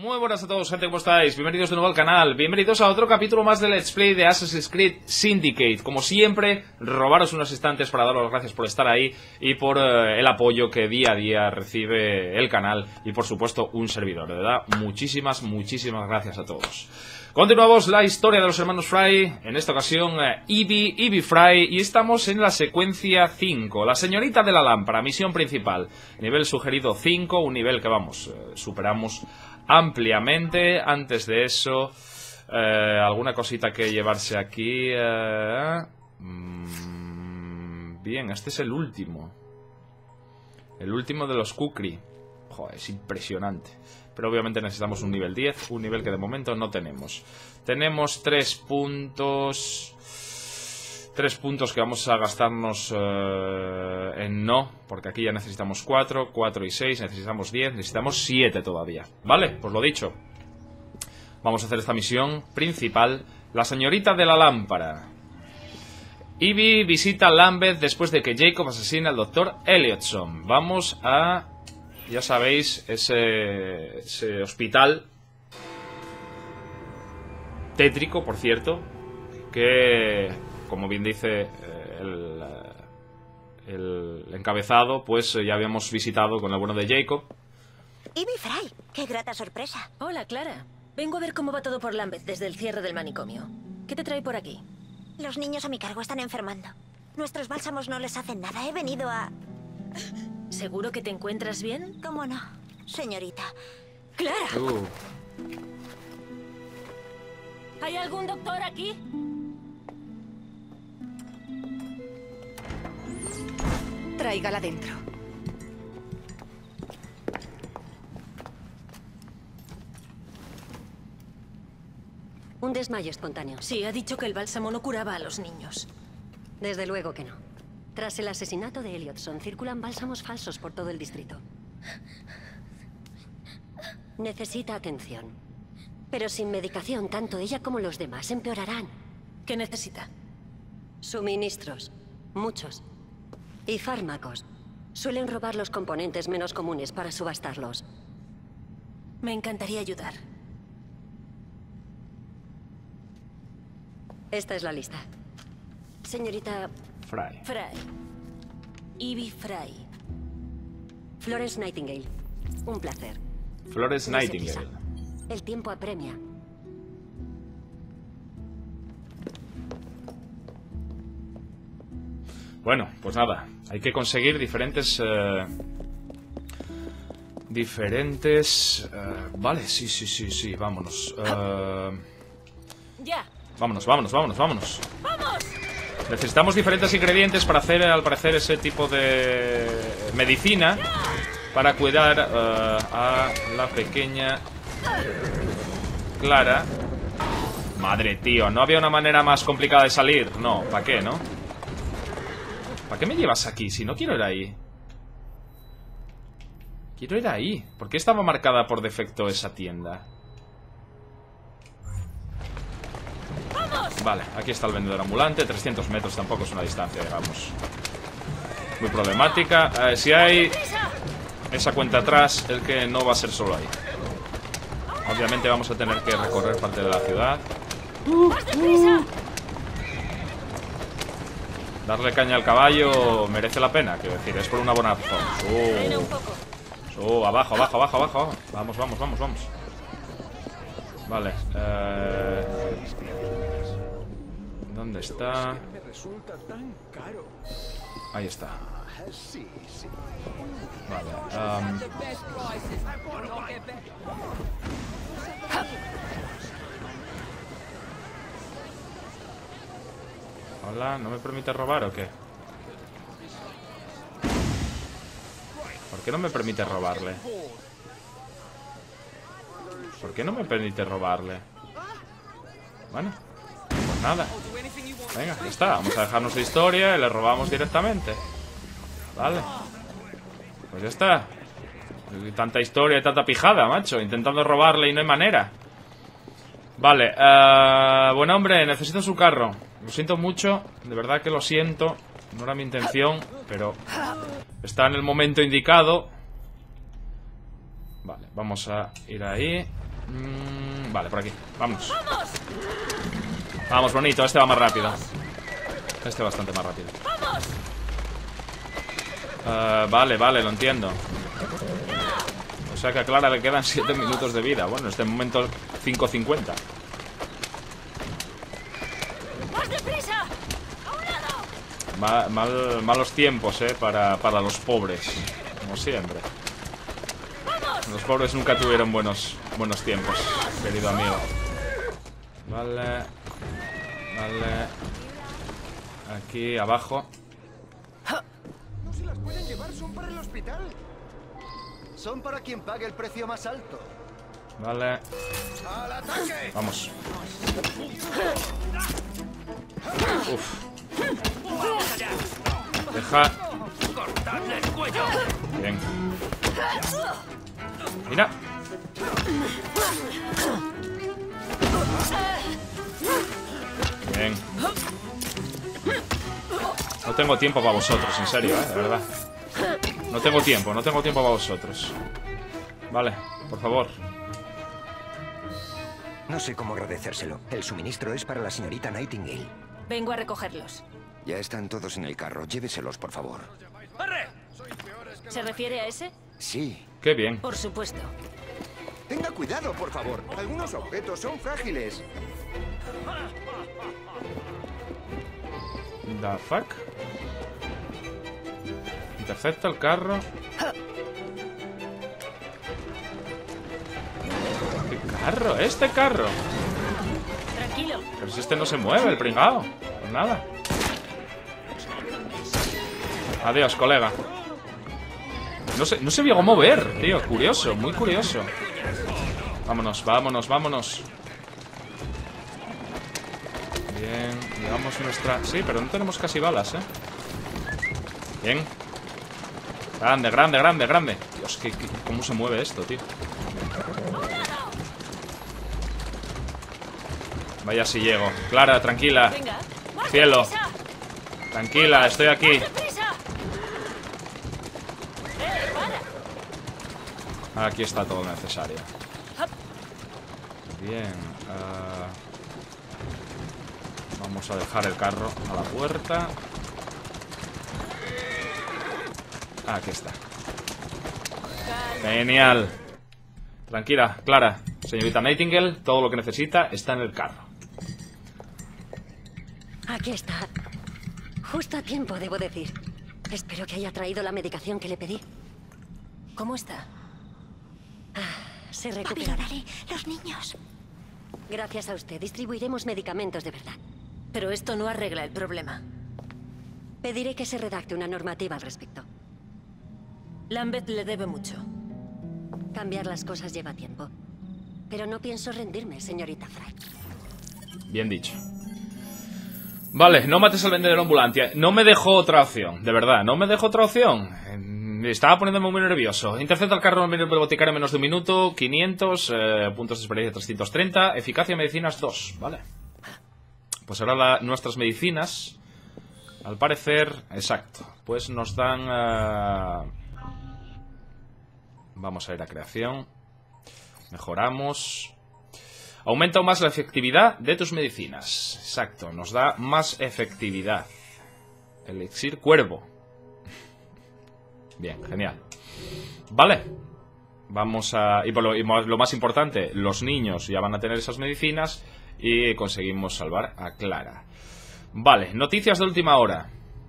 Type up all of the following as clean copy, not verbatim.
Muy buenas a todos, gente, ¿cómo estáis? Bienvenidos de nuevo al canal, bienvenidos a otro capítulo más de Let's Play de Assassin's Creed Syndicate. Como siempre, robaros unos instantes para daros las gracias por estar ahí y por el apoyo que día a día recibe el canal y por supuesto un servidor. De verdad, muchísimas gracias a todos. Continuamos la historia de los hermanos Fry, en esta ocasión Evie Fry, y estamos en la secuencia 5, la señorita de la lámpara, misión principal, nivel sugerido 5, un nivel que vamos, superamos ampliamente. Antes de eso, alguna cosita que llevarse aquí. Bien, este es el último de los Kukri. Joder, es impresionante. Pero obviamente necesitamos un nivel 10, un nivel que de momento no tenemos. Tenemos 3 puntos. 3 puntos que vamos a gastarnos en no, porque aquí ya necesitamos 4, 4 y 6, necesitamos 10, necesitamos 7 todavía. Vale, pues lo dicho. Vamos a hacer esta misión principal, la señorita de la lámpara. Evie visita Lambeth después de que Jacob asesine al Dr. Elliotson. Vamos a, ya sabéis, ese hospital tétrico, por cierto, que, como bien dice el encabezado, pues ya habíamos visitado con el bueno de Jacob. Evie Fry, qué grata sorpresa. Hola, Clara. Vengo a ver cómo va todo por Lambeth desde el cierre del manicomio. ¿Qué te trae por aquí? Los niños a mi cargo están enfermando. Nuestros bálsamos no les hacen nada. He venido a... ¿Seguro que te encuentras bien? ¿Cómo no, señorita? ¡Clara! ¿Hay algún doctor aquí? Tráigala dentro. Un desmayo espontáneo. Sí, ha dicho que el bálsamo no curaba a los niños. Desde luego que no. Tras el asesinato de Elliotson, circulan bálsamos falsos por todo el distrito. Necesita atención. Pero sin medicación, tanto ella como los demás empeorarán. ¿Qué necesita? Suministros. Muchos. Y fármacos. Suelen robar los componentes menos comunes para subastarlos. Me encantaría ayudar. Esta es la lista. Señorita... Fry. Evie Fry. Florence Nightingale. Un placer. Florence Dese Nightingale. prisa. El tiempo apremia. Bueno, pues nada, hay que conseguir diferentes... vale, sí, vámonos. ¡Ya! Vámonos. Necesitamos diferentes ingredientes para hacer, al parecer, ese tipo de medicina para cuidar a la pequeña Clara. Madre, tío, ¿no había una manera más complicada de salir? No, ¿para qué, no? ¿Para qué me llevas aquí? Si no quiero ir ahí. Quiero ir ahí. ¿Por qué estaba marcada por defecto esa tienda? Vale, aquí está el vendedor ambulante. 300 metros tampoco es una distancia, digamos, muy problemática. Si hay esa cuenta atrás, el que no va a ser solo ahí. Obviamente vamos a tener que recorrer parte de la ciudad. Darle caña al caballo merece la pena, quiero decir, es por una buena razón. Abajo. Vamos. Vale, ¿dónde está? Ahí está. Vale, hola, ¿no me permite robar o qué? ¿Por qué no me permite robarle? ¿Por qué no me permite robarle? Bueno, pues nada. Venga, ya está, vamos a dejarnos de historia y le robamos directamente. Vale. Pues ya está. Tanta historia y tanta pijada, macho, intentando robarle y no hay manera. Vale, buen hombre, necesito su carro. Lo siento mucho, de verdad que lo siento. No era mi intención, pero está en el momento indicado. Vale, vamos a ir ahí. Vale, por aquí. Vamos. Vamos, bonito. Este va más rápido. Este bastante más rápido. Vale, lo entiendo. O sea que a Clara le quedan 7 minutos de vida. Bueno, en este momento 5:50. Malos tiempos, para los pobres. Como siempre. Los pobres nunca tuvieron buenos tiempos, querido amigo. Vale. Aquí, abajo. No se las pueden llevar, son para el hospital. Son para quien pague el precio más alto. Vale. ¡Al ataque! Vamos. Uf. Deja. Bien. Mira. Bien. No tengo tiempo para vosotros, en serio, de verdad. No tengo tiempo para vosotros. Vale, por favor. No sé cómo agradecérselo. El suministro es para la señorita Nightingale. Vengo a recogerlos. Ya están todos en el carro. Lléveselos, por favor. ¿Se refiere a ese? Sí. Qué bien. Por supuesto. Tenga cuidado, por favor. Algunos objetos son frágiles. The fuck. Intercepta el carro. ¿Qué carro? ¡Este carro! Tranquilo. Pero si este no se mueve, el pringao. Pues nada. Adiós, colega. No se llegó a mover, tío. Curioso, muy curioso. Vámonos. Bien, llevamos nuestra... Sí, pero no tenemos casi balas, Bien. Grande. Dios, ¿cómo se mueve esto, tío? Vaya si llego. Clara, tranquila. Venga. Cielo. Tranquila, estoy aquí. Aquí está todo necesario. Bien. Vamos a dejar el carro a la puerta. Aquí está. Genial. Tranquila, Clara. Señorita Nightingale, todo lo que necesita está en el carro. Aquí está. Justo a tiempo, debo decir. Espero que haya traído la medicación que le pedí. ¿Cómo está? Se Papi, recuperará. dale, los niños. Gracias a usted, distribuiremos medicamentos de verdad. Pero esto no arregla el problema. Pediré que se redacte una normativa al respecto. Lambeth le debe mucho. Cambiar las cosas lleva tiempo. Pero no pienso rendirme, señorita Fry. Bien dicho. Vale, no mates al vendedor ambulante. No me dejó otra opción, de verdad, no me dejó otra opción. Estaba poniéndome muy nervioso. Intercepta el carro del boticario en menos de un minuto. 500, puntos de experiencia 330. Eficacia medicinas 2, vale. Pues ahora nuestras medicinas, al parecer, exacto, pues nos dan... Vamos a ir a creación. Mejoramos. Aumenta aún más la efectividad de tus medicinas. Exacto, nos da más efectividad. Elixir cuervo. Bien, genial. Vale. Vamos a... Y lo más importante, los niños ya van a tener esas medicinas y conseguimos salvar a Clara. Vale, noticias de última hora.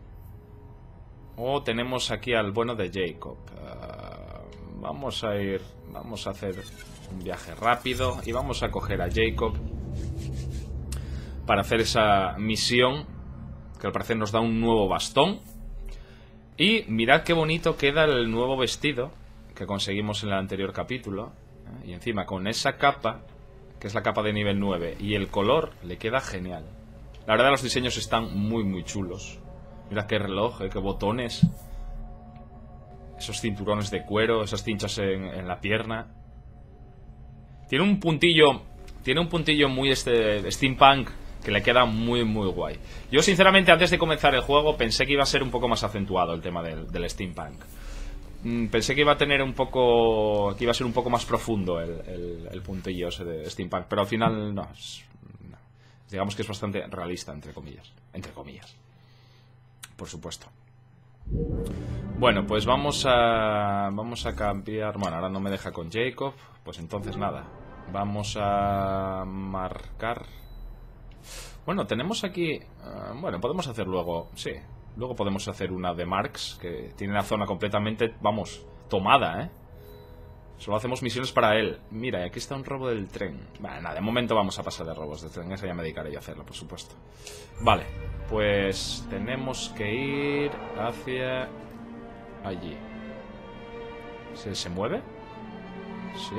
Tenemos aquí al bueno de Jacob. Vamos a hacer un viaje rápido y vamos a coger a Jacob para hacer esa misión que al parecer nos da un nuevo bastón. Y mirad qué bonito queda el nuevo vestido que conseguimos en el anterior capítulo. Y encima con esa capa, que es la capa de nivel 9, y el color le queda genial. La verdad los diseños están muy muy chulos. Mirad qué reloj, qué botones. Esos cinturones de cuero, esas cinchas en la pierna. Tiene un puntillo muy steampunk que le queda muy muy guay. Yo sinceramente antes de comenzar el juego pensé que iba a ser un poco más acentuado el tema del steampunk. Pensé que iba a tener un poco... que iba a ser un poco más profundo el puntillo ese de Steampunk, pero al final no. Digamos que es bastante realista, entre comillas. Entre comillas. Por supuesto. Bueno, pues vamos a cambiar... Bueno, ahora no me deja con Jacob. Pues entonces nada. Vamos a marcar... Bueno, tenemos aquí... bueno, podemos hacer luego... Sí, luego podemos hacer una de Marks, que tiene la zona completamente, vamos, tomada, ¿eh? Solo hacemos misiones para él. Mira, aquí está un robo del tren. Bueno, nada, de momento vamos a pasar de robos de tren. Esa ya me dedicaré yo a hacerlo, por supuesto. Vale, pues tenemos que ir hacia allí. ¿Se mueve? Sí.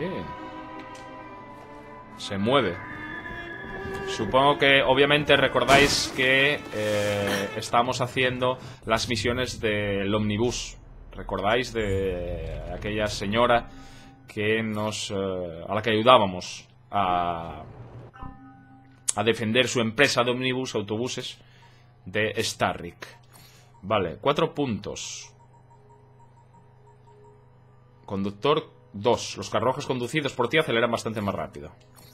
Se mueve. Supongo que obviamente recordáis que estamos haciendo las misiones del Omnibus. ¿Recordáis de aquella señora que a la que ayudábamos a defender su empresa de Omnibus, autobuses de Starrick? Vale, 4 puntos. Conductor 2. Los carruajes conducidos por ti aceleran bastante más rápido.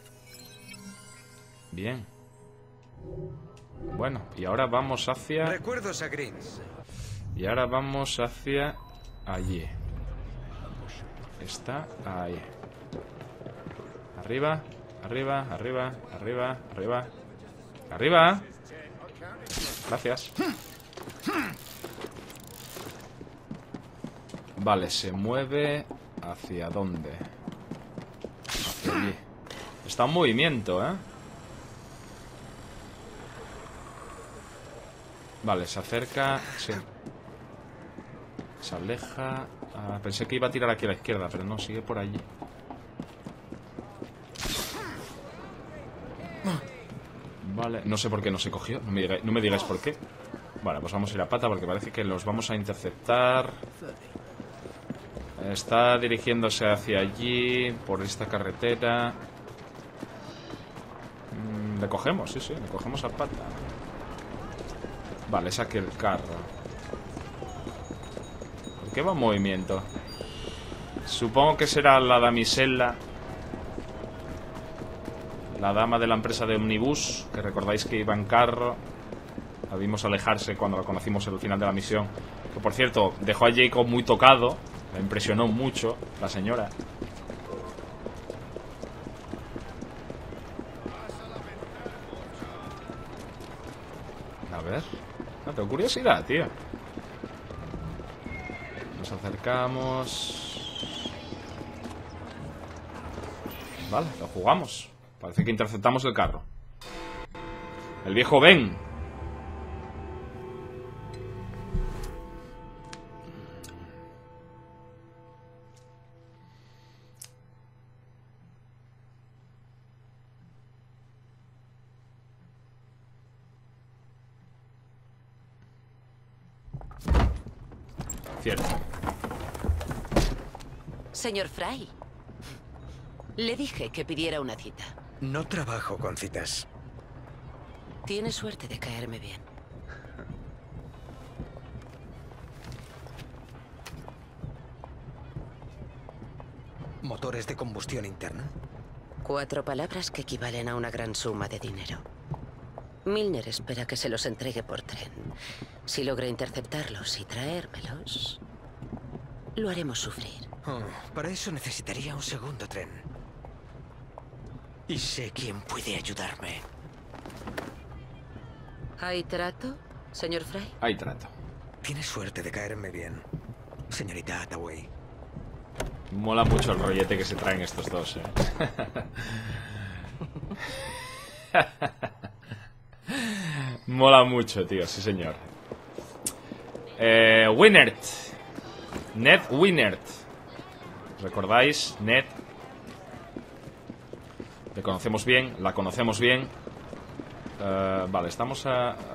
Bien. Bueno, y ahora vamos hacia... Recuerdos a Greens. Y ahora vamos hacia allí. Está ahí. Arriba, arriba, arriba, arriba, arriba. ¡Arriba! Gracias. Vale, se mueve... ¿Hacia dónde? Hacia allí. Está en movimiento, ¿eh? Vale, se acerca... Sí. Se aleja... pensé que iba a tirar aquí a la izquierda, pero no, sigue por allí. Vale, no sé por qué no se cogió. No me digáis por qué. Vale, pues vamos a ir a pata porque parece que los vamos a interceptar. Está dirigiéndose hacia allí, por esta carretera. Le cogemos, sí, sí, le cogemos a pata. Vale, saque el carro. ¿Por qué va en movimiento? Supongo que será la damisela, la dama de la empresa de Omnibus, que recordáis que iba en carro. La vimos alejarse cuando la conocimos al final de la misión. Que por cierto, dejó a Jacob muy tocado. La impresionó mucho la señora. A ver. No, tengo curiosidad, tío. Nos acercamos. Vale, lo jugamos. Parece que interceptamos el carro. El viejo Ben. Cierto. Señor Fry, le dije que pidiera una cita. No trabajo con citas. Tiene suerte de caerme bien. ¿Motores de combustión interna? 4 palabras que equivalen a una gran suma de dinero. Milner espera que se los entregue por tren. Si logra interceptarlos y traérmelos, lo haremos sufrir. Oh, para eso necesitaría un segundo tren. Y sé quién puede ayudarme. ¿Hay trato, señor Fry? Hay trato. Tiene suerte de caerme bien, señorita Hathaway. Mola mucho el rollete que se traen estos dos, Mola mucho, tío, sí señor. Winnert. Ned Winnert. ¿Recordáis? Ned. Le conocemos bien, la conocemos bien. Vale, estamos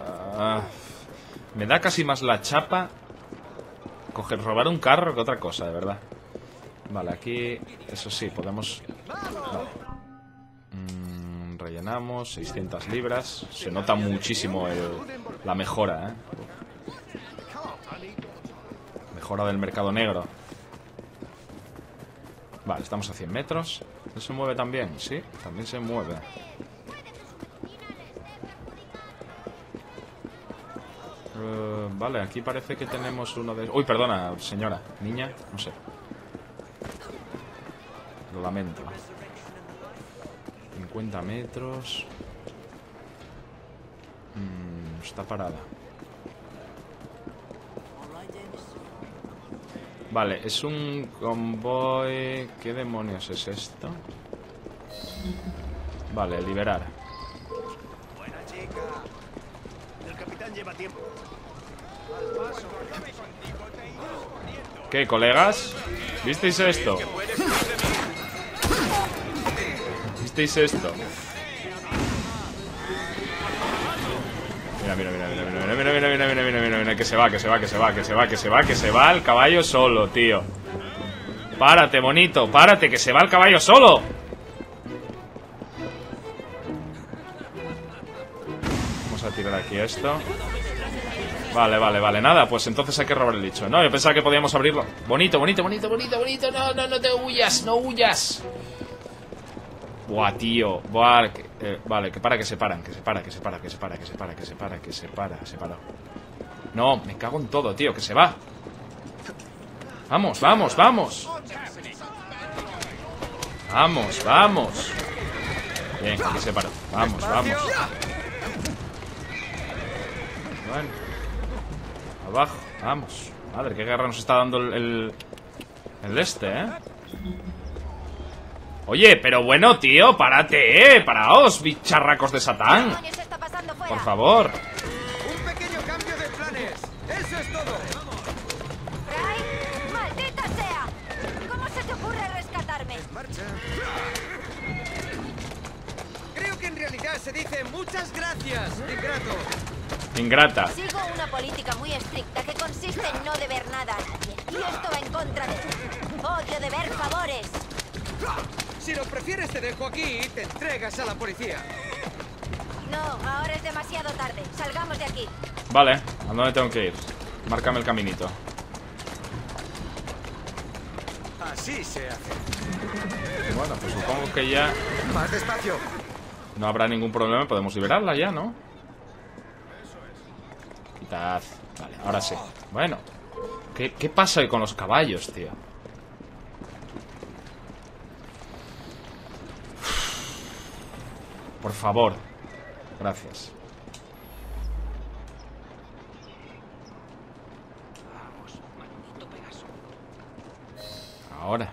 me da casi más la chapa robar un carro que otra cosa, de verdad. Vale, aquí, eso sí, podemos... Vale. Rellenamos, 600 libras. Se nota muchísimo la mejora, Mejora del mercado negro. Vale, estamos a 100 metros. ¿No se mueve también? Sí, también se mueve. Vale, aquí parece que tenemos uno de... Uy, perdona, señora, niña, no sé. Lo lamento. 50 metros. Está parada. Vale, es un convoy... ¿Qué demonios es esto? Vale, liberar. Buena chica. El capitán lleva tiempo. ¿Qué, colegas? ¿Visteis esto? ¿Visteis esto? Mira, mira, mira, mira, mira, mira, mira, mira, mira, mira, mira, mira, que se va, que se va, que se va, que se va, que se va, que se va el caballo solo, tío. Párate, bonito, párate, que se va el caballo solo. Vamos a tirar aquí esto. Vale, vale, vale, nada, pues entonces hay que robar el licho. No, yo pensaba que podíamos abrirlo. Bonito, bonito, bonito, bonito, bonito. No, no, no te huyas, no huyas. Buah, tío. Buah, vale, que para, que se paran. Que se para, que se para, que se para, que se para, que se para, que se para, se para. No, me cago en todo, tío, que se va. Vamos, vamos, vamos. Vamos, vamos. Bien, aquí se para. Vamos, vamos. Bueno. Abajo, vamos. Madre, qué guerra nos está dando el este, Oye, pero bueno, tío, párate, paraos, bicharracos de Satán. Por favor. Un pequeño cambio de planes. Eso es todo. ¡Ray! ¡Maldita sea! ¿Cómo se te ocurre rescatarme? Marcha. Creo que en realidad se dice muchas gracias, ingrato. Ingrata. Sigo una política muy estricta que consiste en no deber nada a nadie. Y esto va en contra de mí. Odio deber favores. Si lo prefieres te dejo aquí y te entregas a la policía. No, ahora es demasiado tarde. Salgamos de aquí. Vale, ¿a dónde tengo que ir? Márcame el caminito. Así se hace. Bueno, pues supongo que ya Más despacio. no habrá ningún problema. Podemos liberarla ya, ¿no? Quitad. Vale, ahora sí. Bueno. ¿Qué pasa hoy con los caballos, tío? Por favor. Gracias. Ahora.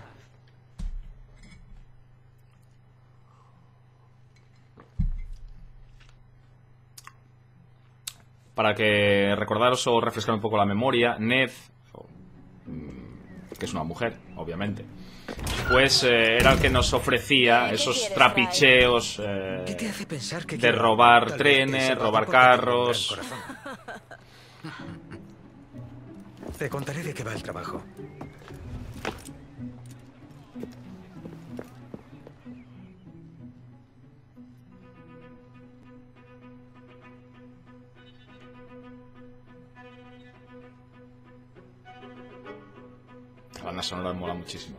Para que recordaros o refrescar un poco la memoria, Ned, que es una mujer, obviamente, pues era el que nos ofrecía esos trapicheos ¿Qué te hace pensar que de quiero robar tal vez trenes, ese robar tipo porque tiene un carros. gran corazón? Te contaré de qué va el trabajo. La banda sonora me mola muchísimo.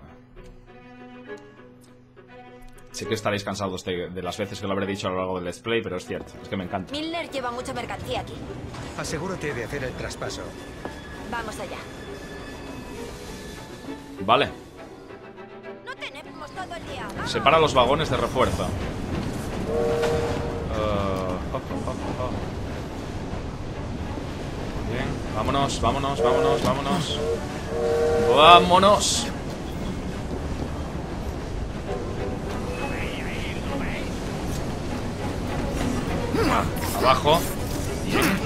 Sé que estaréis cansados de las veces que lo habré dicho a lo largo del let's play, pero es cierto, es que me encanta. Milner lleva mucha mercancía aquí. Asegúrate de hacer el traspaso. Vamos allá. Vale, No tenemos todo el día. ¡Vamos! separa los vagones de refuerzo. Bien, vámonos, vámonos, vámonos, vámonos. ¡Vámonos! Abajo. Bien.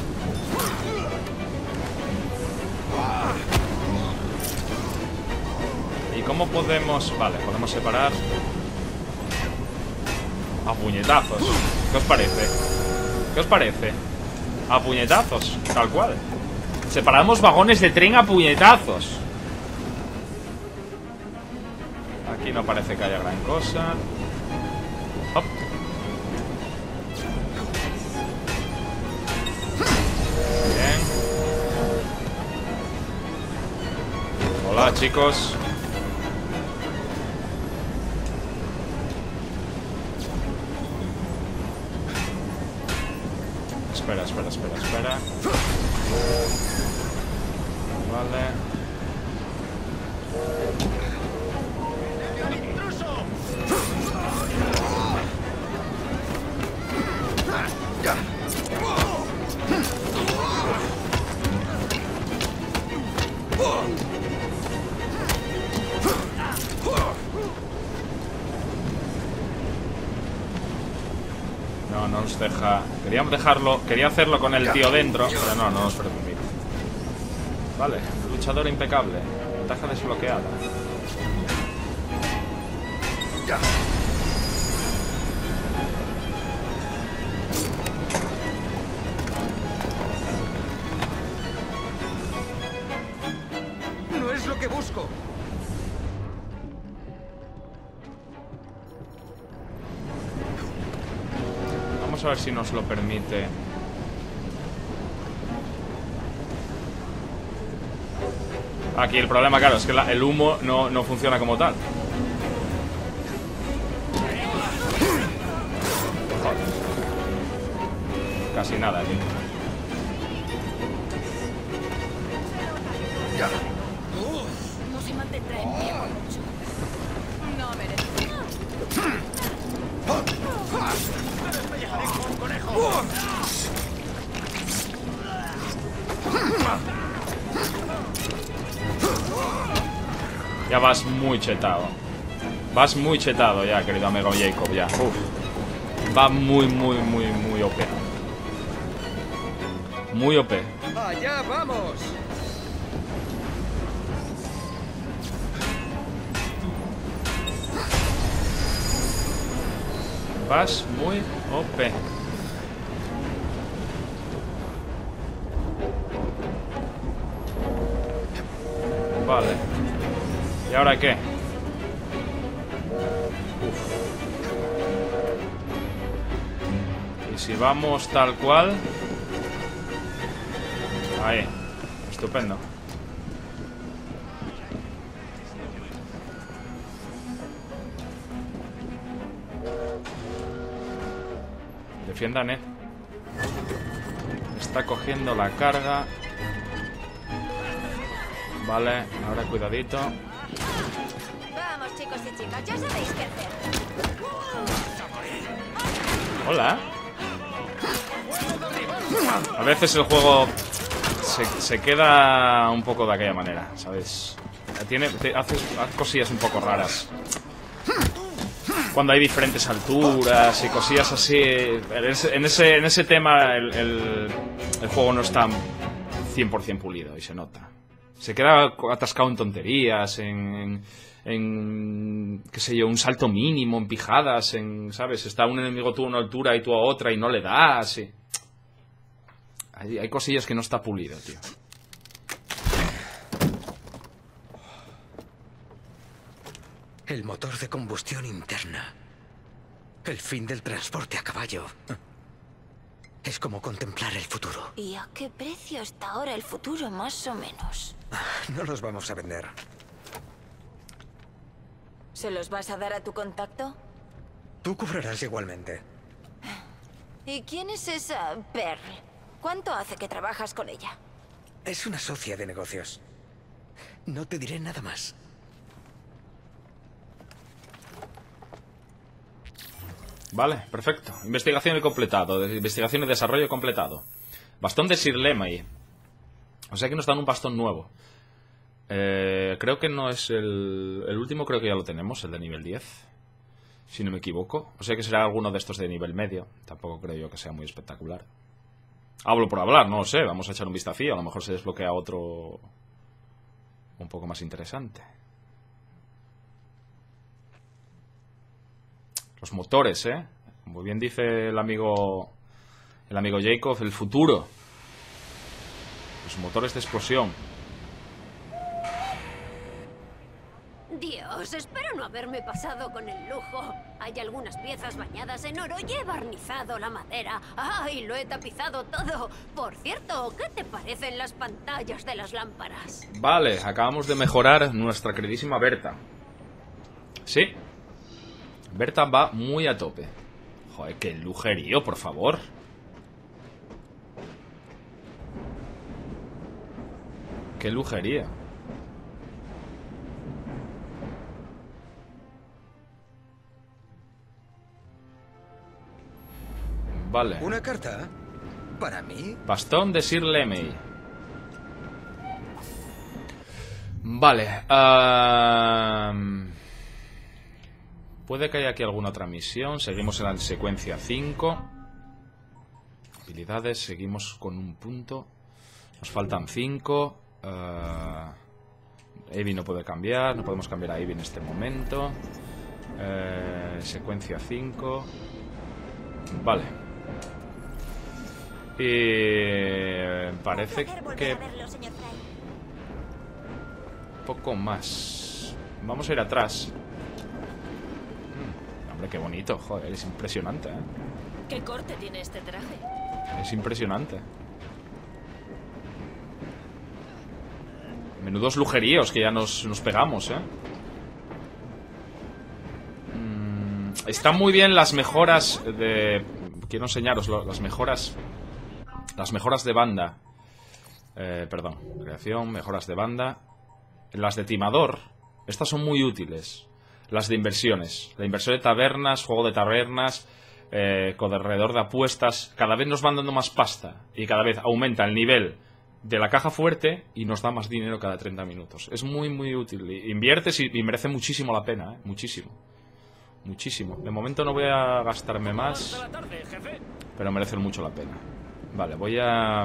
¿Y cómo podemos...? Vale, podemos separar. A puñetazos. ¿Qué os parece? ¿Qué os parece? A puñetazos, tal cual. Separamos vagones de tren a puñetazos. Aquí no parece que haya gran cosa. Hop. Bien. Hola, chicos. Espera. Vale. No nos deja. Queríamos dejarlo. Quería hacerlo con el tío dentro, pero no nos permite. Vale, luchador impecable. Ventaja desbloqueada. No es lo que busco. Vamos a ver si nos lo permite. Aquí el problema, claro, es que el humo no funciona como tal. Joder. Casi nada, tío. No se mantendrá en pie por mucho. No merece. Ya vas muy chetado. Vas muy chetado ya, querido amigo Jacob, ya. Uf. Va muy OP. Muy OP. ¡Allá vamos! Vas muy OP. Vale. ¿Y ahora qué? Uf. Y si vamos tal cual... Ahí. Estupendo. Defiendan, Está cogiendo la carga. Vale, ahora cuidadito. Vamos, chicos y chicas, ya sabéis qué hacer. Hola. A veces el juego se queda un poco de aquella manera, ¿sabes? Hace cosillas un poco raras. Cuando hay diferentes alturas y cosillas así. En ese tema el juego no está 100% pulido y se nota. Se queda atascado en tonterías, en qué sé yo, un salto mínimo, en pijadas, ¿sabes? Está un enemigo tú a una altura y tú a otra y no le das. Hay cosillas que no está pulido, tío. El motor de combustión interna. El fin del transporte a caballo. Es como contemplar el futuro. ¿Y a qué precio está ahora el futuro, más o menos? No los vamos a vender. ¿Se los vas a dar a tu contacto? Tú cobrarás igualmente. ¿Y quién es esa Pearl? ¿Cuánto hace que trabajas con ella? Es una socia de negocios. No te diré nada más. Vale, perfecto. Investigación y completado. Investigación y desarrollo completado. Bastón de Sir Lemay. O sea que nos dan un bastón nuevo. Creo que no es el último, creo que ya lo tenemos, el de nivel 10. Si no me equivoco. O sea que será alguno de estos de nivel medio. Tampoco creo yo que sea muy espectacular. Hablo por hablar, no lo sé. Vamos a echar un vistacillo. A lo mejor se desbloquea otro un poco más interesante. Los motores, Como bien dice el amigo Jacob, el futuro. Los motores de explosión. Dios, espero no haberme pasado con el lujo. Hay algunas piezas bañadas en oro y he barnizado la madera. ¡Ay, lo he tapizado todo! Por cierto, ¿qué te parecen las pantallas de las lámparas? Vale, acabamos de mejorar nuestra queridísima Berta. Sí. Berta va muy a tope. Joder, qué lujerío, por favor. Qué lujería. Vale. ¿Una carta? ¿Para mí? Bastón de Sir Lemay. Vale. Puede que haya aquí alguna otra misión. Seguimos en la secuencia 5. Habilidades, seguimos con un punto. Nos faltan 5. Evi no puede cambiar. No podemos cambiar a Evi en este momento. Secuencia 5. Vale. Y parece que poco más. Vamos a ir atrás. Hombre, qué bonito, joder, es impresionante, ¿eh? ¿Qué corte tiene este traje? Es impresionante. Menudos lujeríos que ya nos pegamos, ¿eh? Están muy bien las mejoras de... Quiero enseñaros las mejoras de banda. Perdón, creación, mejoras de banda. Las de timador, estas son muy útiles. Las de inversiones. La inversión de tabernas, juego de tabernas, corredor de apuestas. Cada vez nos van dando más pasta. Y cada vez aumenta el nivel de la caja fuerte y nos da más dinero cada 30 minutos. Es muy, muy útil. Inviertes y merece muchísimo la pena, ¿eh? Muchísimo. Muchísimo. De momento no voy a gastarme más, pero merece mucho la pena. Vale, voy a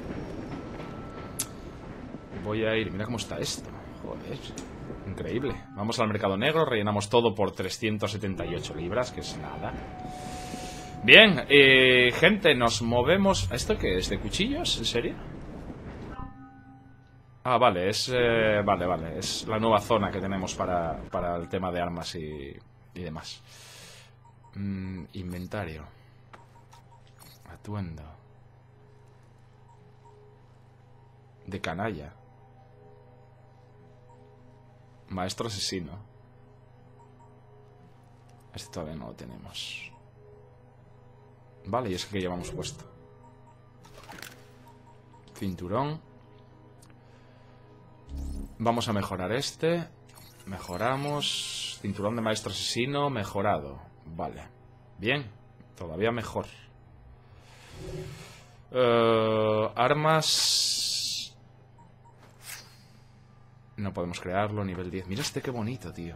ir. Mira cómo está esto. Joder, increíble. Vamos al mercado negro, rellenamos todo por 378 libras, que es nada. Bien, gente, nos movemos. ¿Esto qué es? ¿De cuchillos? ¿En serio? Ah, vale, vale. Es la nueva zona que tenemos para el tema de armas y demás. Inventario. Atuendo. De canalla. Maestro asesino. Este todavía no lo tenemos. Vale, y es que llevamos puesto. Cinturón. Vamos a mejorar este. Mejoramos. Cinturón de maestro asesino mejorado. Vale. Bien. Todavía mejor. Armas. No podemos crearlo. Nivel 10. Mira este qué bonito, tío.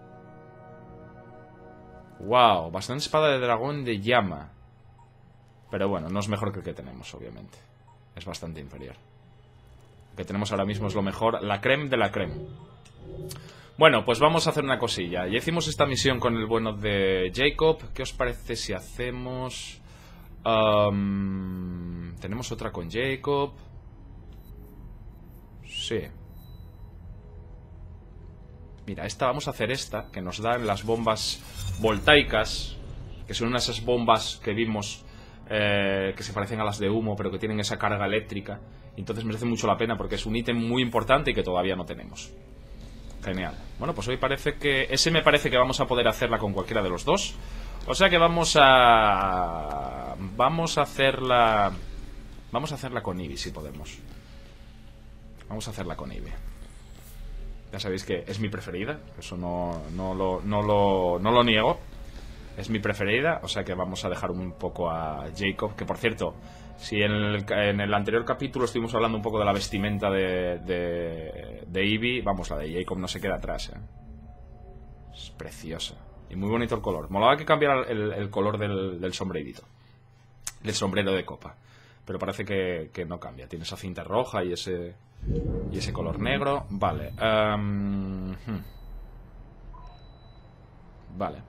Wow. Bastón de espada de dragón de llama. Pero bueno, no es mejor que el que tenemos, obviamente. Es bastante inferior. El que tenemos ahora mismo es lo mejor. La creme de la creme. Bueno, pues vamos a hacer una cosilla. Ya hicimos esta misión con el bueno de Jacob. ¿Qué os parece si hacemos... tenemos otra con Jacob. Sí. Mira, vamos a hacer esta, que nos dan las bombas voltaicas, que son esas bombas que vimos, que se parecen a las de humo, pero que tienen esa carga eléctrica. Y entonces merece mucho la pena porque es un ítem muy importante y que todavía no tenemos. Genial. Bueno, pues hoy parece que... Ese me parece que vamos a poder hacerla con cualquiera de los dos. O sea que vamos a hacerla con Eevee, si podemos. Vamos a hacerla con Eevee. Ya sabéis que es mi preferida. Eso no lo niego. Es mi preferida. O sea que vamos a dejar un poco a Jacob. Que por cierto, si en el anterior capítulo estuvimos hablando un poco de la vestimenta de Eevee, vamos, la de Jacob no se queda atrás, ¿eh? Es preciosa. Y muy bonito el color. Molaba que cambiara el color del sombrerito. Del sombrero de copa. Pero parece que no cambia. Tiene esa cinta roja y ese color negro. Vale. Vale.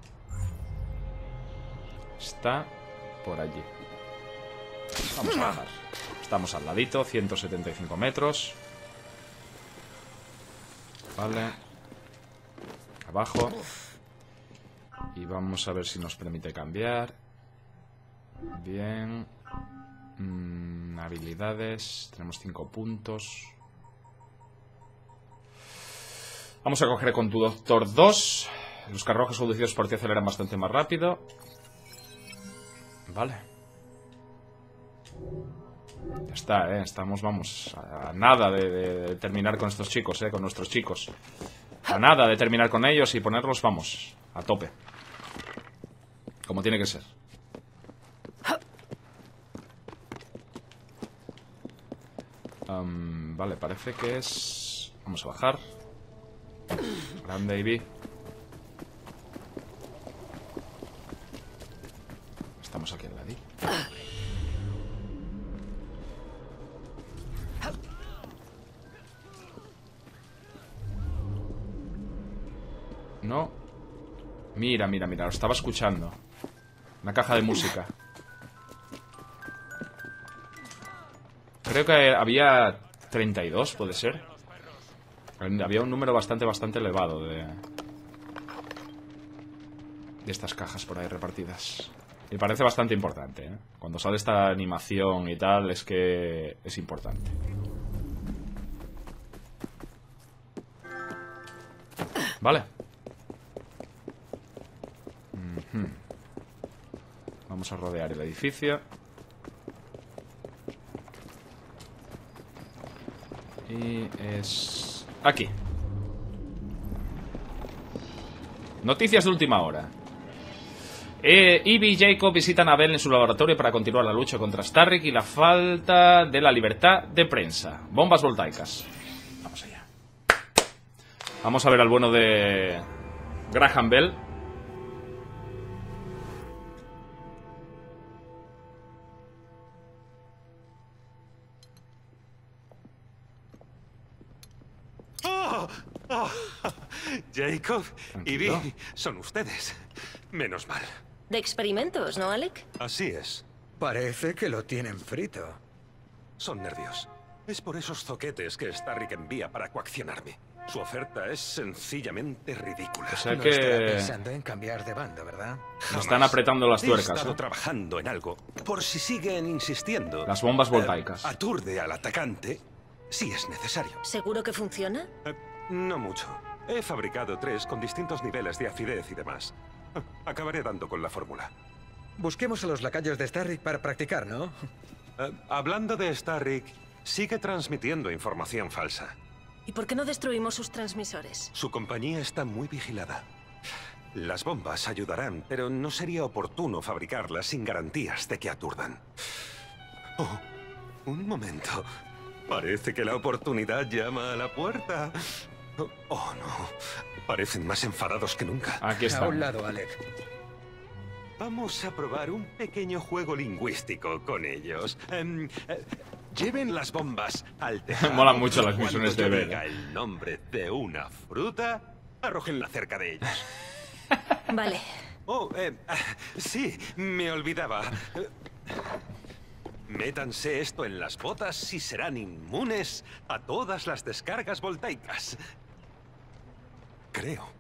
Está por allí. Vamos a bajar. Estamos al ladito, 175 metros. Vale. Abajo. Y vamos a ver si nos permite cambiar. Bien. Habilidades. Tenemos 5 puntos. Vamos a coger con tu Doctor 2. Los carruajes conducidos por ti aceleran bastante más rápido. Vale. Ya está, estamos, vamos, a nada de terminar con estos chicos, con nuestros chicos. A nada de terminar con ellos y ponerlos, vamos, a tope. Como tiene que ser. Vale, parece que es... Vamos a bajar. Gran baby. Estamos aquí al lado. No. Mira, mira, mira, lo estaba escuchando. Una caja de música. Creo que había 32, puede ser. Había un número bastante elevado de estas cajas por ahí repartidas. Y parece bastante importante, ¿eh? Cuando sale esta animación y tal, es que es importante. Vale. Vamos a rodear el edificio. Y es... aquí. Noticias de última hora. Ivy y Jacob visitan a Bell en su laboratorio para continuar la lucha contra Starrick y la falta de la libertad de prensa. Bombas voltaicas. Vamos allá. Vamos a ver al bueno de Graham Bell. Jacob y Tranquilo. Vi son ustedes. Menos mal. De experimentos, ¿no, Alec? Así es. Parece que lo tienen frito. Son nervios. Es por esos zoquetes que Starrick envía para coaccionarme. Su oferta es sencillamente ridícula. O sea No estará que... pensando en cambiar de bando, ¿verdad? me están apretando las He tuercas, estado ¿eh? trabajando en algo. Por si siguen insistiendo. Las bombas voltaicas. Aturde al atacante si es necesario. ¿Seguro que funciona? No mucho. He fabricado 3 con distintos niveles de acidez y demás. Acabaré dando con la fórmula. Busquemos a los lacayos de Starrick para practicar, ¿no? Hablando de Starrick, sigue transmitiendo información falsa. ¿Y por qué no destruimos sus transmisores? Su compañía está muy vigilada. Las bombas ayudarán, pero no sería oportuno fabricarlas sin garantías de que aturdan. Oh, un momento. Parece que la oportunidad llama a la puerta. Oh, no. Parecen más enfadados que nunca. Aquí A está. un lado, Alec. Vamos a probar un pequeño juego lingüístico con ellos. Lleven las bombas al tejado. Molan mucho las y misiones cuando de yo Bell. diga el nombre de una fruta, arrójenla cerca de ellos. Vale. Oh, sí, me olvidaba. Métanse esto en las botas y serán inmunes a todas las descargas voltaicas. Creo.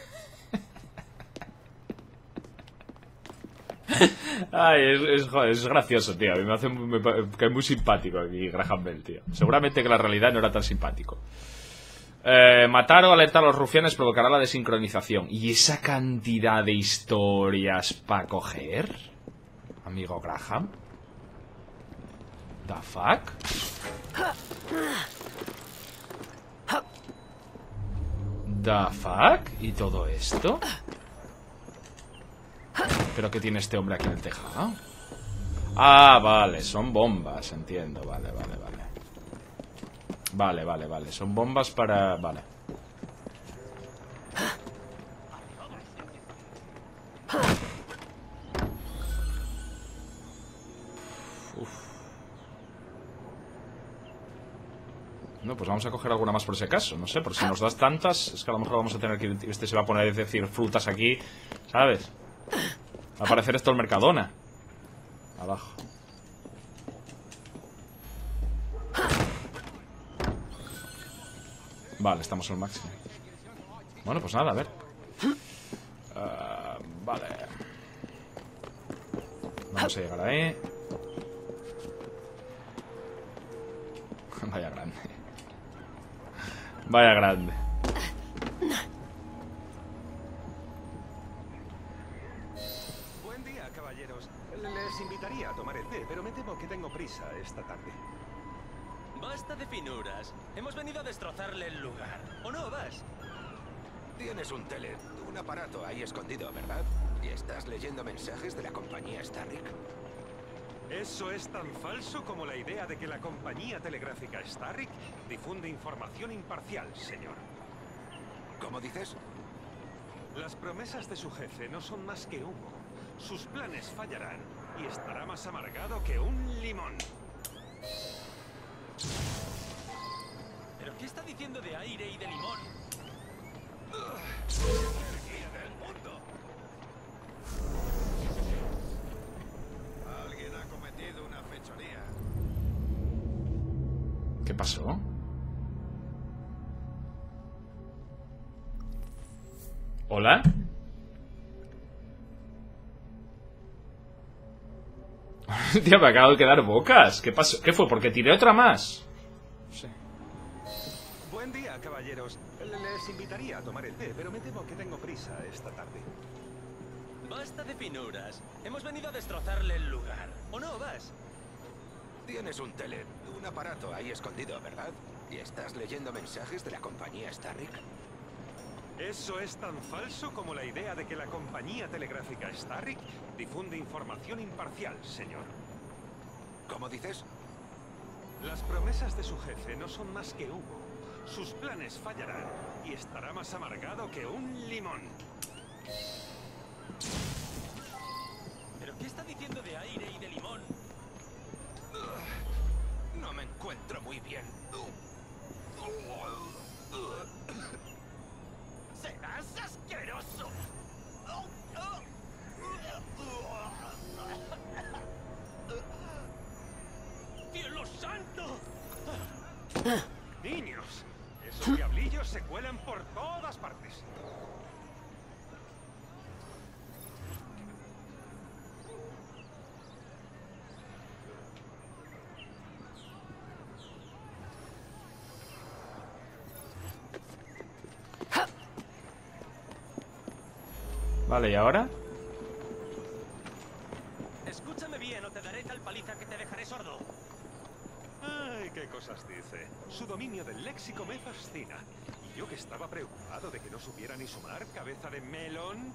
Ay, joder, es gracioso, tío. A mí me cae muy simpático aquí Graham Bell, tío. Seguramente que la realidad no era tan simpático. Matar o alertar a los rufianes provocará la desincronización. ¿Y esa cantidad de historias para coger? Amigo Graham. ¿The fuck? ¿The fuck? ¿Y todo esto? ¿Pero qué tiene este hombre aquí en el tejado? Ah, vale, son bombas, entiendo. Vale. Vale, son bombas para... Vale. No, pues vamos a coger alguna más por ese caso. No sé, por si nos das tantas, es que a lo mejor vamos a tener que... Este se va a poner a decir frutas aquí, ¿sabes? Va a aparecer esto el Mercadona. Abajo. Vale, estamos al máximo. Bueno, pues nada, a ver. Vale. Vamos a llegar ahí. Vaya grande. Vaya grande. Buen día. día, caballeros. Les invitaría a tomar el té, pero me temo que tengo prisa esta tarde. Basta de finuras. Hemos venido a destrozarle el lugar. ¿O no, Vas? Tienes un un aparato ahí escondido, ¿verdad? Y estás leyendo mensajes de la compañía Starrick. Eso es tan falso como la idea de que la compañía telegráfica Starrick difunde información imparcial, señor. ¿Cómo dices? Las promesas de su jefe no son más que humo. Sus planes fallarán y estará más amargado que un limón. ¿Pero qué está diciendo de aire y de limón? ¡Energía del mundo! Alguien ha cometido una fechoría. ¿Qué pasó? ¿Hola? Tío, me acabo de quedar bocas. ¿Qué pasó? ¿Qué fue? ¿Porque tiré otra más? Sí. Buen día, caballeros. Les invitaría a tomar el té, pero me temo que tengo prisa esta tarde. Basta de finuras. Hemos venido a destrozarle el lugar. ¿O no, Vas? Tienes un aparato ahí escondido, ¿verdad? Y estás leyendo mensajes de la compañía Starrick. Eso es tan falso como la idea de que la compañía telegráfica Starrick difunde información imparcial, señor. ¿Cómo dices? Las promesas de su jefe no son más que humo. Sus planes fallarán y estará más amargado que un limón. ¿Pero qué está diciendo de aire y de limón? No me encuentro muy bien. ¡Serás asqueroso! ¡Cielo santo! Niños, esos diablillos se cuelan por todas partes. Vale, ¿y ahora? Escúchame bien o te daré tal paliza que te dejaré sordo. Ay, qué cosas dice. Su dominio del léxico me fascina. Y yo que estaba preocupado de que no supiera ni sumar, cabeza de melón.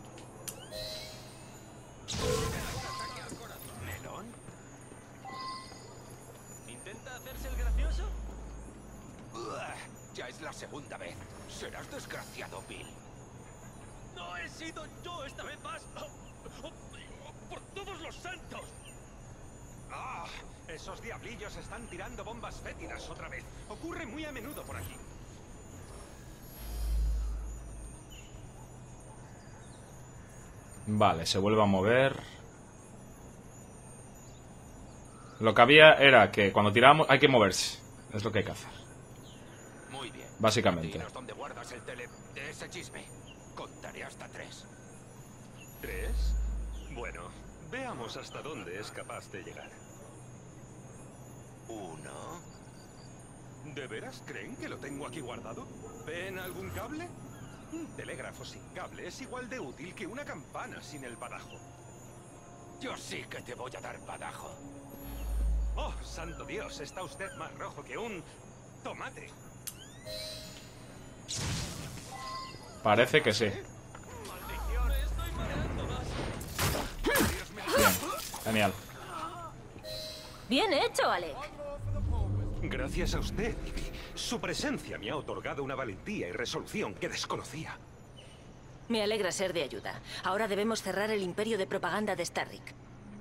¿Melón? ¿Intenta hacerse el gracioso? Ya es la segunda vez. Serás desgraciado, Bill. ¡No he sido yo esta vez más! ¡Por todos los santos! ¡Ah! Esos diablillos están tirando bombas fétidas otra vez. Ocurre muy a menudo por aquí. Vale, se vuelve a mover. Lo que había era que cuando tiramos hay que moverse. Es lo que hay que hacer. Muy bien. Básicamente. Dinos dónde guardas el de ese chisme. Contaré hasta 3. ¿3? Bueno, veamos hasta dónde es capaz de llegar. 1. ¿De veras creen que lo tengo aquí guardado? ¿Ven algún cable? Un telégrafo sin cable es igual de útil que una campana sin el badajo. Yo sí que te voy a dar badajo. ¡Oh, santo Dios! Está usted más rojo que un tomate. Parece que sí. ¡Maldición! ¡Estoy mareando más! Bien, genial. Bien hecho, Alec. Gracias a usted, Ivy. Su presencia me ha otorgado una valentía y resolución que desconocía. Me alegra ser de ayuda. Ahora debemos cerrar el imperio de propaganda de Starrick.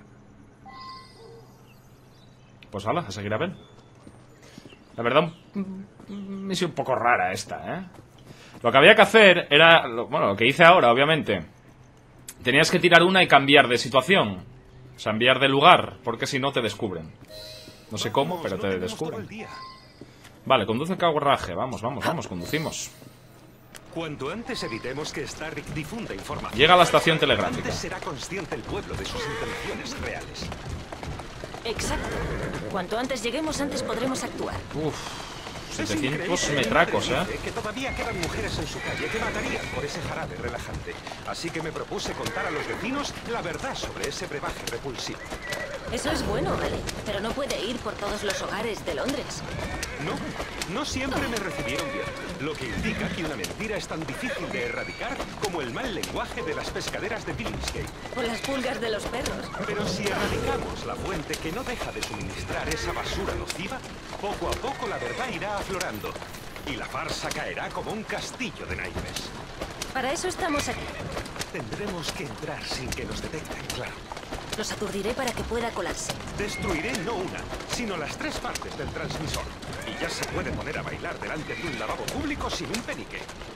Pues hala, a seguir a ver. La verdad, misión un poco rara esta, ¿eh? Lo que había que hacer era... Bueno, lo que hice ahora, obviamente. Tenías que tirar una y cambiar de situación. O sea, cambiar de lugar, porque si no te descubren. No sé cómo, pero te descubren. Vale, conduce el carruaje. Vamos, vamos, vamos, conducimos. Cuanto antes evitemos que Starrick difunda información... Llega a la estación telegráfica. Antes será consciente el pueblo de sus intenciones reales. Exacto. Cuanto antes lleguemos, antes podremos actuar. Uf. 700 metracos, que todavía quedan mujeres en su calle que matarían por ese jarabe relajante. Así que me propuse contar a los vecinos la verdad sobre ese brebaje repulsivo. Eso es bueno, Alec, pero no puede ir por todos los hogares de Londres. No siempre me recibieron bien, lo que indica que una mentira es tan difícil de erradicar como el mal lenguaje de las pescaderas de Billingsgate. O las pulgas de los perros. Pero si erradicamos la fuente que no deja de suministrar esa basura nociva, poco a poco la verdad irá aflorando y la farsa caerá como un castillo de naipes. Para eso estamos aquí. Tendremos que entrar sin que nos detecten, claro. Los aturdiré para que pueda colarse. Destruiré no una, sino las 3 partes del transmisor. Y ya se puede poner a bailar delante de un lavabo público sin un penique.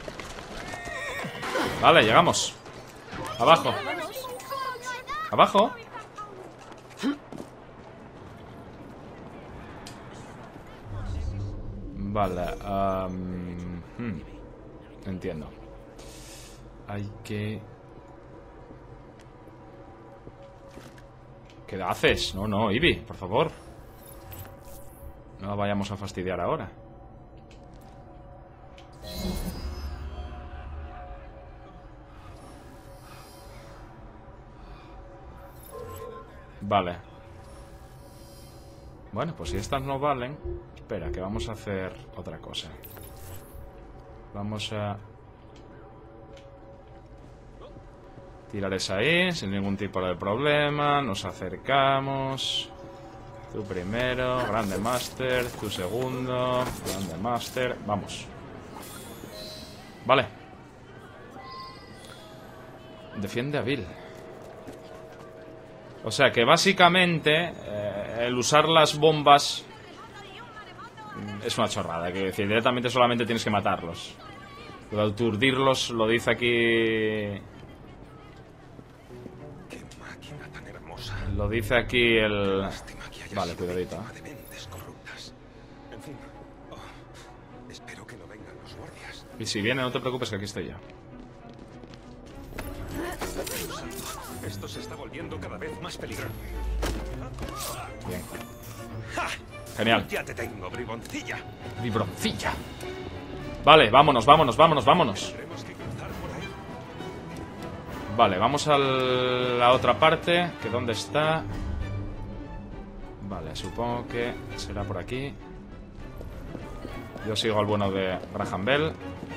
Vale, llegamos. Abajo. Abajo. Vale. Entiendo. Hay que... ¿Qué haces? No, Ivy, por favor. No la vayamos a fastidiar ahora. Vale. Bueno, pues si estas no valen... Espera, que vamos a hacer otra cosa. Vamos a... tirar esa ahí, sin ningún tipo de problema. Nos acercamos. Tú primero, Grande Master. Tú segundo, Grande Master. Vamos. Vale. Defiende a Bill. O sea que básicamente el usar las bombas es una chorrada. Que decir, directamente solamente tienes que matarlos. Lo de aturdirlos lo dice aquí... Lo dice aquí el... Vale, cuidadito. Y si viene, no te preocupes que aquí estoy yo. Esto se está volviendo cada vez más peligroso. Bien. Genial. Ya te tengo, briboncilla. Briboncilla. Vale, vámonos. Vale, vamos a la otra parte. ¿Que dónde está? Vale, supongo que será por aquí. Yo sigo al bueno de Graham Bell.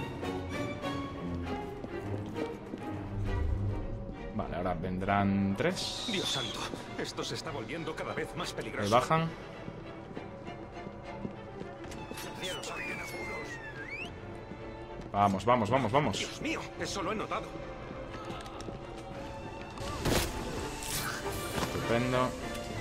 Vale, ahora vendrán 3. Dios santo, esto se está volviendo cada vez más peligroso. Ahí bajan. Vamos. Dios mío, eso lo he notado. Estupendo.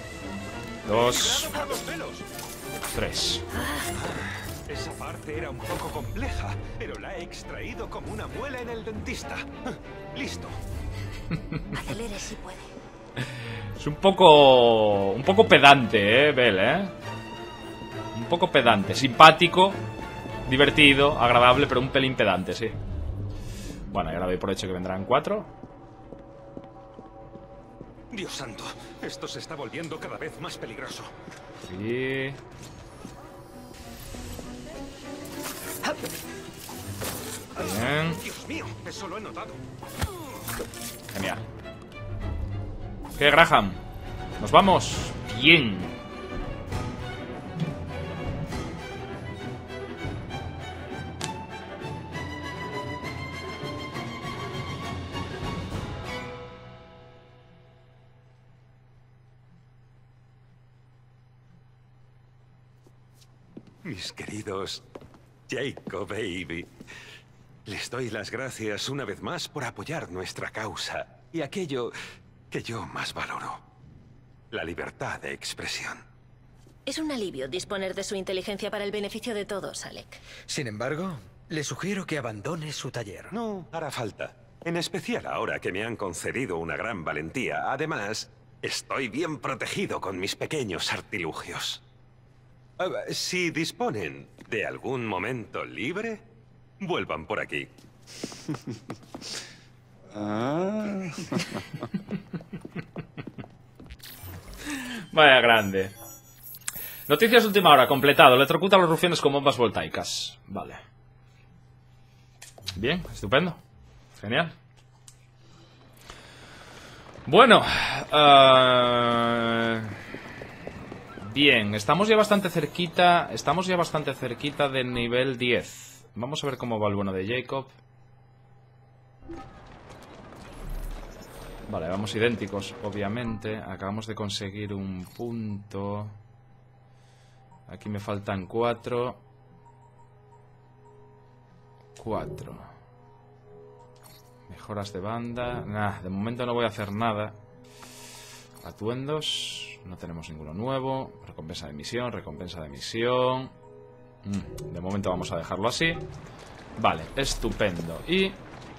2. 3. Esa parte era un poco compleja, pero la he extraído como una muela en el dentista. Listo. Acelere si puede. Es un poco pedante, Bell, Un poco pedante, simpático, divertido, agradable, pero un pelín pedante, sí. Bueno, y ahora doy por hecho que vendrán 4. Dios santo, esto se está volviendo cada vez más peligroso. Sí. Bien. Dios mío, eso lo he notado. Genial. ¿Qué, Graham? ¿Nos vamos? Bien. Mis queridos Jacob e Ivy, les doy las gracias una vez más por apoyar nuestra causa y aquello que yo más valoro, la libertad de expresión. Es un alivio disponer de su inteligencia para el beneficio de todos, Alec. Sin embargo, le sugiero que abandone su taller. No hará falta, en especial ahora que me han concedido una gran valentía. Además, estoy bien protegido con mis pequeños artilugios. Si disponen de algún momento libre, vuelvan por aquí. Vaya grande. Noticias de última hora, completado. Electrocuta a los rufianes con bombas voltaicas. Vale. Bien, estupendo. Genial. Bueno. Bien, estamos ya bastante cerquita. Estamos ya bastante cerquita del nivel 10. Vamos a ver cómo va el bueno de Jacob. Vale, vamos idénticos, obviamente. Acabamos de conseguir un punto. Aquí me faltan 4. 4. Mejoras de banda. Nah, de momento no voy a hacer nada. Atuendos. No tenemos ninguno nuevo. Recompensa de misión, recompensa de misión. De momento vamos a dejarlo así. Vale, estupendo. Y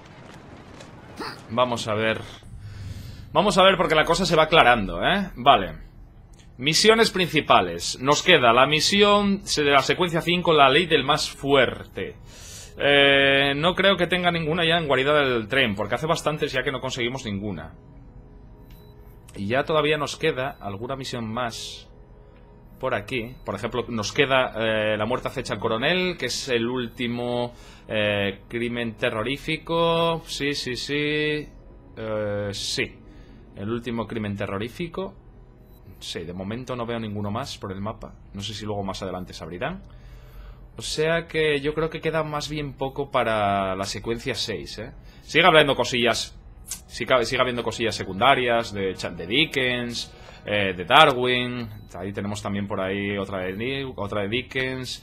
vamos a ver. Vamos a ver porque la cosa se va aclarando, ¿eh? Vale. Misiones principales. Nos queda la misión de la secuencia 5, la ley del más fuerte. No creo que tenga ninguna ya en guarida del tren, porque hace bastantes ya que no conseguimos ninguna. Y ya todavía nos queda alguna misión más por aquí. Por ejemplo, nos queda la muerte acecha al coronel, que es el último crimen terrorífico. Sí. Sí. El último crimen terrorífico. Sí, de momento no veo ninguno más por el mapa. No sé si luego más adelante se abrirán. O sea que yo creo que queda más bien poco para la secuencia 6, ¿eh? Sigue habiendo cosillas. Sigue habiendo cosillas secundarias de Dickens, de Darwin. Ahí tenemos también por ahí otra de Dickens.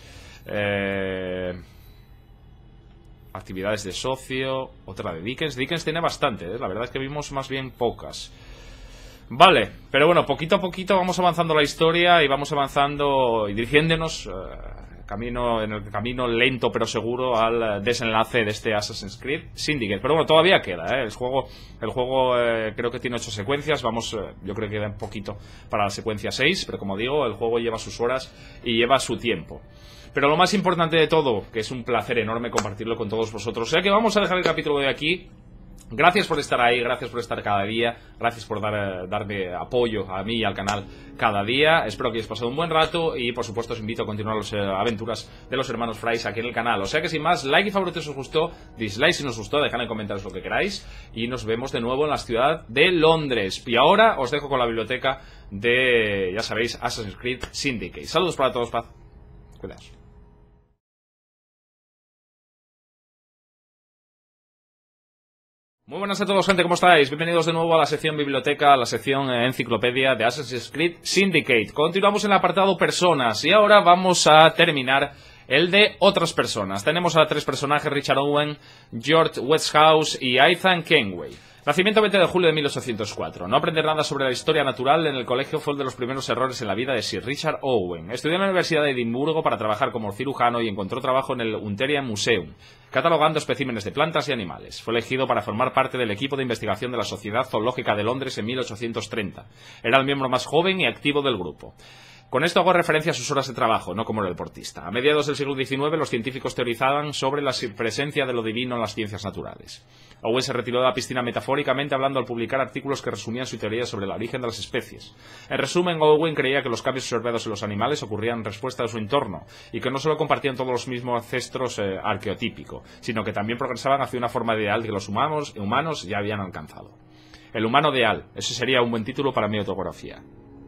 Actividades de socio. Otra de Dickens. Dickens tiene bastante, ¿eh? La verdad es que vimos más bien pocas. Vale, pero bueno, poquito a poquito vamos avanzando la historia y vamos avanzando y dirigiéndonos en el camino lento pero seguro al desenlace de este Assassin's Creed Syndicate. Pero bueno, todavía queda, ¿eh? El juego creo que tiene 8 secuencias. Yo creo que queda un poquito para la secuencia 6, pero como digo, el juego lleva sus horas y lleva su tiempo. Pero lo más importante de todo, que es un placer enorme compartirlo con todos vosotros. O sea que vamos a dejar el capítulo de aquí. Gracias por estar ahí, gracias por estar cada día, gracias por darme apoyo a mí y al canal cada día. Espero que hayáis pasado un buen rato y por supuesto os invito a continuar las aventuras de los hermanos Fries aquí en el canal. O sea que sin más, like y favorito si os gustó, dislike si no os gustó, dejad en comentarios lo que queráis y nos vemos de nuevo en la ciudad de Londres. Y ahora os dejo con la biblioteca de, ya sabéis, Assassin's Creed Syndicate. Saludos para todos, paz. Cuidaos. Muy buenas a todos, gente, ¿cómo estáis? Bienvenidos de nuevo a la sección biblioteca, a la sección enciclopedia de Assassin's Creed Syndicate. Continuamos en el apartado personas y ahora vamos a terminar el de otras personas. Tenemos a 3 personajes, Richard Owen, George Westhouse y Ethan Kenway. Nacimiento 20 de julio de 1804. No aprender nada sobre la historia natural en el colegio fue uno de los primeros errores en la vida de Sir Richard Owen. Estudió en la Universidad de Edimburgo para trabajar como cirujano y encontró trabajo en el Hunterian Museum, catalogando especímenes de plantas y animales. Fue elegido para formar parte del equipo de investigación de la Sociedad Zoológica de Londres en 1830. Era el miembro más joven y activo del grupo. Con esto hago referencia a sus horas de trabajo, no como el deportista. A mediados del siglo XIX, los científicos teorizaban sobre la presencia de lo divino en las ciencias naturales. Owen se retiró de la piscina metafóricamente hablando al publicar artículos que resumían su teoría sobre el origen de las especies. En resumen, Owen creía que los cambios observados en los animales ocurrían en respuesta a su entorno, y que no solo compartían todos los mismos ancestros arqueotípicos, sino que también progresaban hacia una forma ideal que los humanos ya habían alcanzado. El humano ideal, ese sería un buen título para mi autobiografía.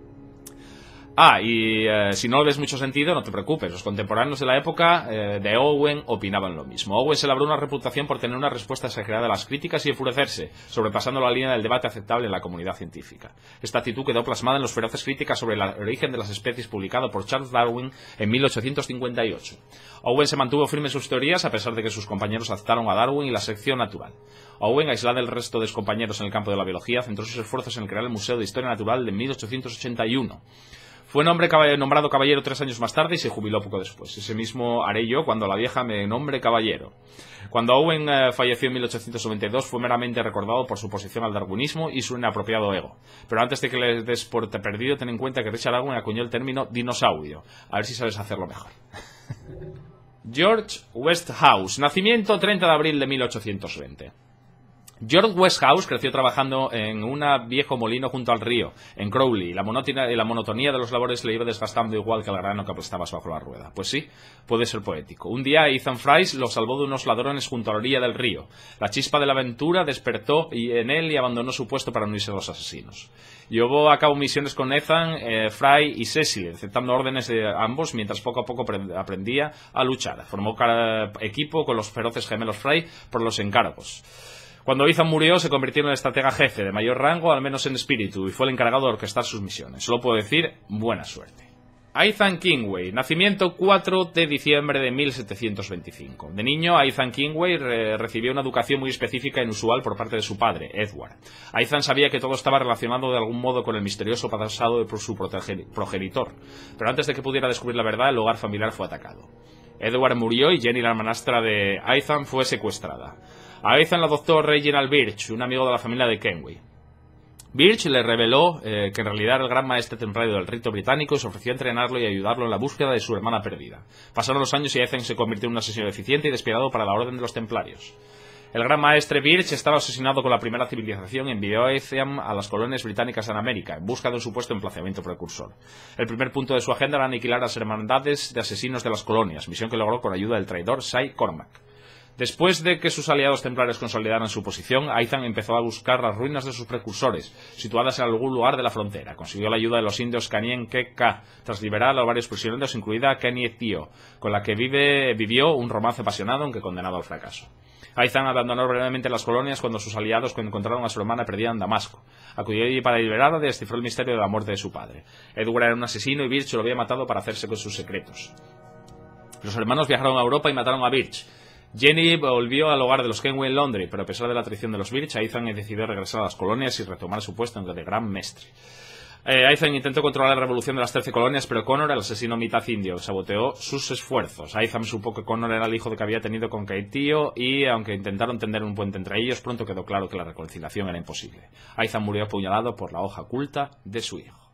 Si no ves mucho sentido, no te preocupes. Los contemporáneos de la época de Owen opinaban lo mismo. Owen se labró una reputación por tener una respuesta exagerada a las críticas y enfurecerse, sobrepasando la línea del debate aceptable en la comunidad científica. Esta actitud quedó plasmada en los feroces críticas sobre el origen de las especies publicado por Charles Darwin en 1858. Owen se mantuvo firme en sus teorías a pesar de que sus compañeros aceptaron a Darwin y la selección natural. Owen, aislado del resto de sus compañeros en el campo de la biología, centró sus esfuerzos en crear el Museo de Historia Natural de 1881. Fue nombrado caballero 3 años más tarde y se jubiló poco después. Ese mismo haré yo cuando la vieja me nombre caballero. Cuando Owen falleció en 1892 fue meramente recordado por su oposición al darwinismo y su inapropiado ego. Pero antes de que le des por perdido, ten en cuenta que Richard Owen acuñó el término dinosaurio. A ver si sabes hacerlo mejor. George Westhouse. Nacimiento 30 de abril de 1820. George Westhouse creció trabajando en un viejo molino junto al río, en Crowley, y la monotonía de los labores le iba desgastando igual que el grano que aplastabas bajo la rueda. Pues sí, puede ser poético. Un día Ethan Fries lo salvó de unos ladrones junto a la orilla del río. La chispa de la aventura despertó en él y abandonó su puesto para unirse a los asesinos. Llevó a cabo misiones con Ethan, Fry y Cecil, aceptando órdenes de ambos mientras poco a poco aprendía a luchar. Formó equipo con los feroces gemelos Fry por los encargos. Cuando Ethan murió, se convirtió en el estratega jefe de mayor rango, al menos en espíritu, y fue el encargado de orquestar sus misiones. Solo puedo decir, buena suerte. Ethan Kingway, nacimiento 4 de diciembre de 1725. De niño, Ethan Kingway recibió una educación muy específica e inusual por parte de su padre, Edward. Ethan sabía que todo estaba relacionado de algún modo con el misterioso pasado de su progenitor, pero antes de que pudiera descubrir la verdad, el hogar familiar fue atacado. Edward murió y Jenny, la hermanastra de Ethan, fue secuestrada. A Ethan lo adoptó Reginald Birch, un amigo de la familia de Kenway. Birch le reveló que en realidad era el gran maestre templario del rito británico y se ofreció a entrenarlo y ayudarlo en la búsqueda de su hermana perdida. Pasaron los años y Ethan se convirtió en un asesino eficiente y despiadado para la orden de los templarios. El gran maestre Birch estaba obsesionado con la primera civilización y envió a Ethan a las colonias británicas en América, en busca de un supuesto emplazamiento precursor. El primer punto de su agenda era aniquilar a las hermandades de asesinos de las colonias, misión que logró con ayuda del traidor Cy Cormac. Después de que sus aliados templarios consolidaran su posición, Ethan empezó a buscar las ruinas de sus precursores, situadas en algún lugar de la frontera. Consiguió la ayuda de los indios Canien Keka, tras liberar a varios prisioneros, incluida Kenny Tio, con la que vivió un romance apasionado, aunque condenado al fracaso. Ethan abandonó brevemente las colonias cuando sus aliados, cuando encontraron a su hermana perdida en Damasco. Acudió allí para liberarla y descifró el misterio de la muerte de su padre. Edward era un asesino y Birch lo había matado para hacerse con sus secretos. Los hermanos viajaron a Europa y mataron a Birch. Jenny volvió al hogar de los Kenway en Londres, pero a pesar de la traición de los Birch, Ethan decidió regresar a las colonias y retomar su puesto de gran mestre. Ethan intentó controlar la revolución de las 13 colonias, pero Connor, el asesino mitad indio, saboteó sus esfuerzos. Ethan supo que Connor era el hijo que había tenido con Kaitio y, aunque intentaron tender un puente entre ellos, pronto quedó claro que la reconciliación era imposible. Ethan murió apuñalado por la hoja oculta de su hijo.